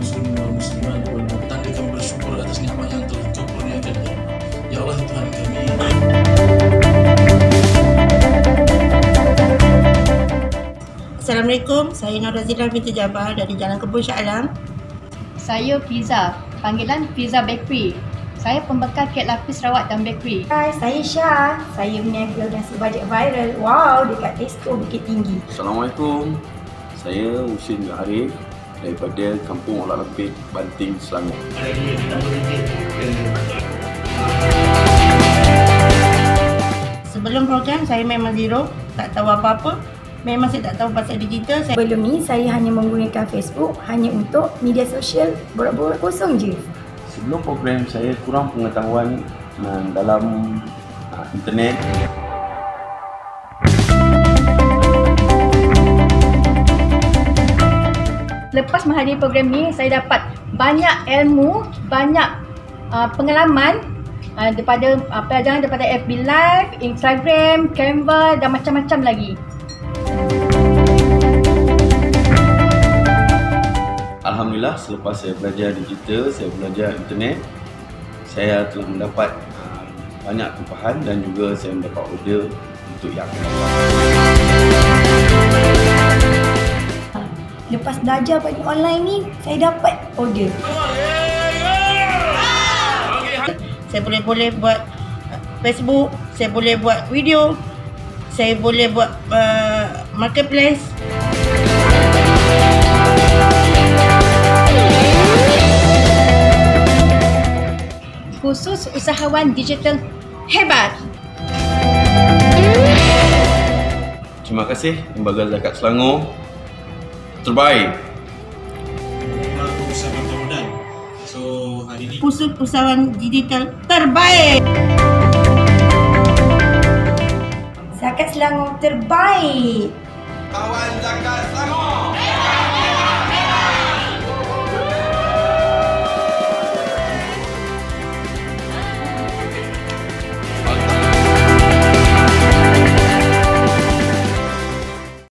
muslimin wal muslimat wal petanda kami bersyukur atas nikmat yang telah Kau kurniakan. Ya Allah Tuhan kami. Assalamualaikum, saya Nur Razila binti Jabar dari Jalan Kebun Shah Alam. Saya Fiza, panggilan Fiza Bakery. Saya pembekal kek lapis rawat dan bakery. Hai, saya Syah. Saya berniaga nasi bajet viral. Wow, dekat Tesco Bukit Tinggi. Assalamualaikum. Saya Husin Arif daripada Kampung Olah Lepit, Banting, Selangor. Sebelum program saya memang zero, tak tahu apa-apa. Memang saya tak tahu pasal digital. Sebelum ni saya hanya menggunakan Facebook hanya untuk media sosial borak-borak kosong je. Sebelum program saya kurang pengetahuan dalam internet. Lepas menghadiri program ni, saya dapat banyak ilmu, banyak pengalaman daripada pelajaran daripada FB Live, Instagram, Canva dan macam-macam lagi. Alhamdulillah, selepas saya belajar digital, saya belajar internet, saya telah mendapat banyak tempahan dan juga saya mendapat order untuk yang akan datang. Lepas belajar pada online ni, saya dapat order. Saya boleh buat Facebook, saya boleh buat video, saya boleh buat marketplace. Khusus usahawan digital hebat. Terima kasih Lembaga Zakat Selangor. Terbaik. Usahawan Ramadan. So hari ni Khusus usahawan digital terbaik. Zakat Selangor terbaik. Kawan Zakat Selangor.